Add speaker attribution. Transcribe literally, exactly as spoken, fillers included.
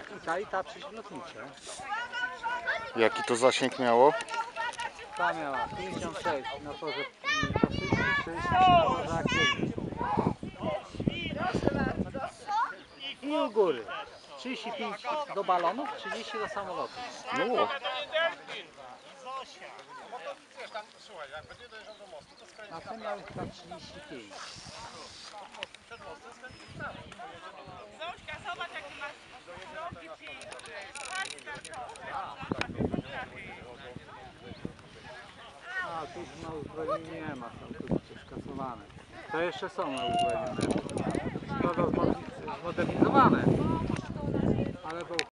Speaker 1: I ta i ta prześlotnicze.
Speaker 2: Jaki to zasięg miało?
Speaker 1: Ta miała pięćdziesiąt sześć na torze klasycznym, sześćdziesiąt na torze aktywnym. I u góry trzydzieści pięć do balonów, trzydzieści do samolotu.
Speaker 2: No.
Speaker 1: A ten miał chyba trzydzieści pięć.
Speaker 3: Zośka, zobacz jaki masz nogi piękne.
Speaker 1: A tu już na uzbrojeniu nie ma, są tu przecież kasowane. To jeszcze są na uzbrojeniu. To zmodernizowane. Ale to